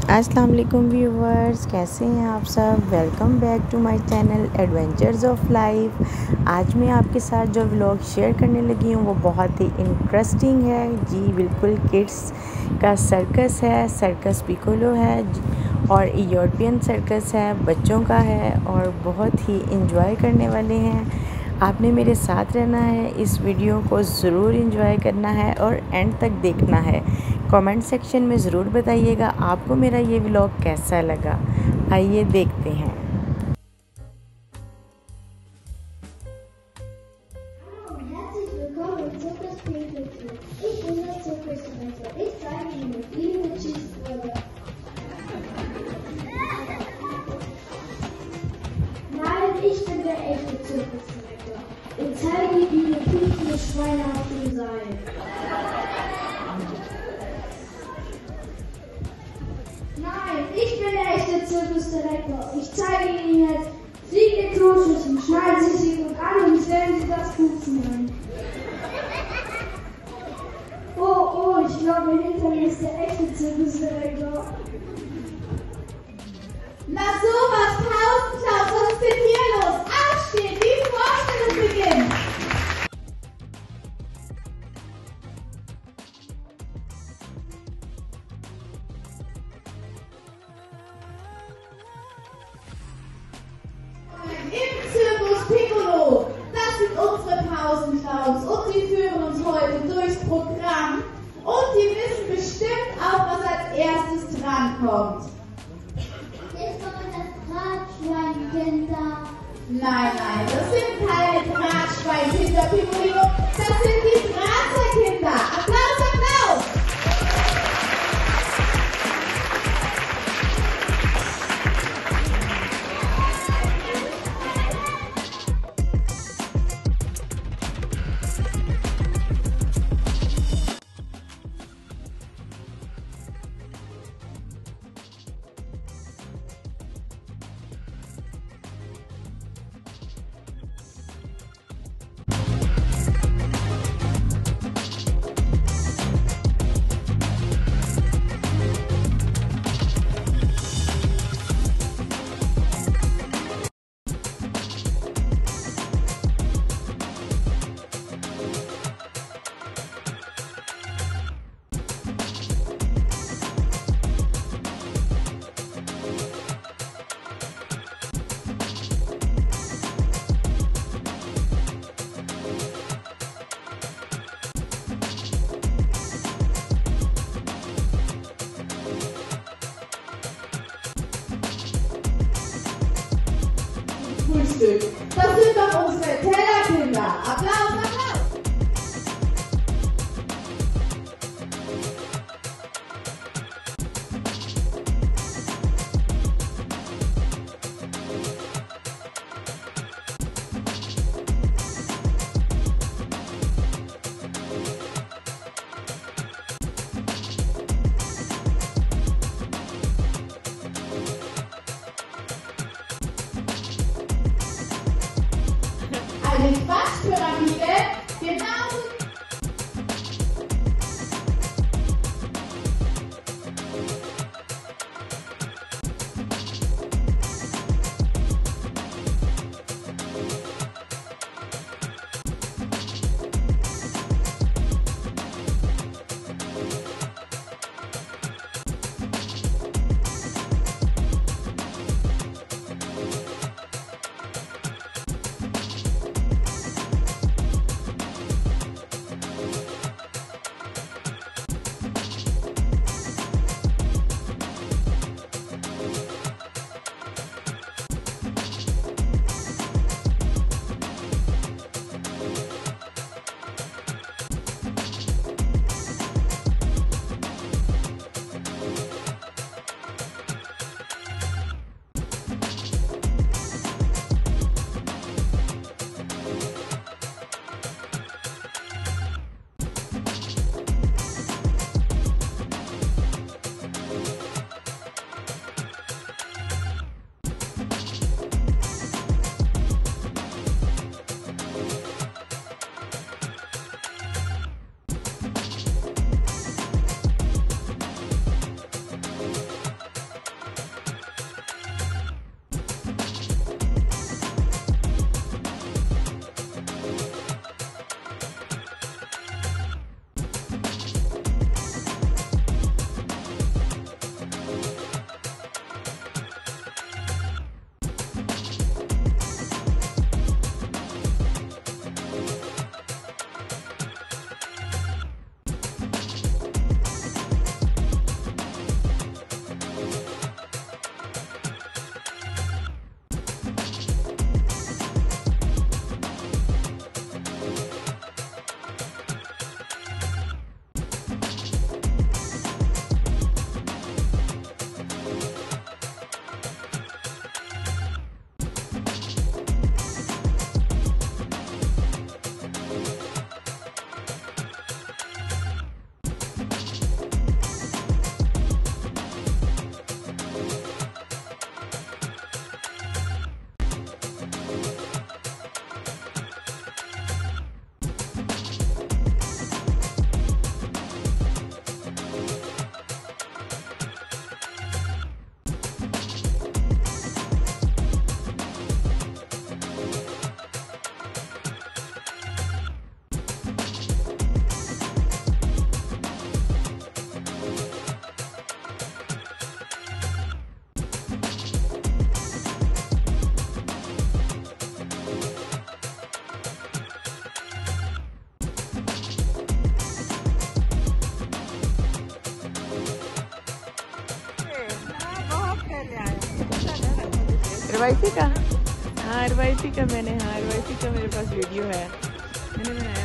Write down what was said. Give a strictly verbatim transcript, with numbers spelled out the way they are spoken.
अस्सलाम वालेकुम व्यूवर्स, कैसे हैं आप सब। Welcome back to my channel adventures of life. आज मैं आपके साथ जो व्लॉग शेयर करने लगी हूँ वो बहुत ही इंटरेस्टिंग है जी। बिल्कुल किड्स का सर्कस है, सर्कस पिकोलो है और यूरोपियन सर्कस है, बच्चों का है और बहुत ही इंजॉय करने वाले हैं। आपने मेरे साथ रहना है, इस वीडियो को ज़रूर एंजॉय करना है और एंड तक देखना है। कमेंट सेक्शन में ज़रूर बताइएगा आपको मेरा ये व्लॉग कैसा लगा। आइए देखते हैं। Ich bin der echte Zirkusdirektor. Ich zeige dir, wie fünfende Schweine auf dem Seil. Nein, ich bin der echte Zirkusdirektor. Ich zeige Ihnen jetzt fliegende Kloschüsseln. Schneiden Sie sie gut an und stellen Sie das Pupsen ein. Oh, oh, ich glaube, hinter mir ist der echte Zirkusdirektor. Na sowas, Pausenklaus, was ist denn hier los? Aufstehen, die Vorstellung beginnt! Im Zirkus Piccolo, das sind unsere Pausenklaus und sie führen uns heute durchs Programm und die wissen bestimmt auch, was als erstes drankommt. Drahtschweinkinder. Nein, nein, das sind keine Drahtschweinkinder, Piccolino, das sind die Drahtseilkinder. Applaus, Applaus! Frühstück. Das sind doch unsere Tellerkinder. Applaus, Applaus! Eine Quatschpyramide, genau. रवायती का हाँ रवायती का मैंने हाँ रवायती का मेरे पास वीडियो है, मैंने बनाया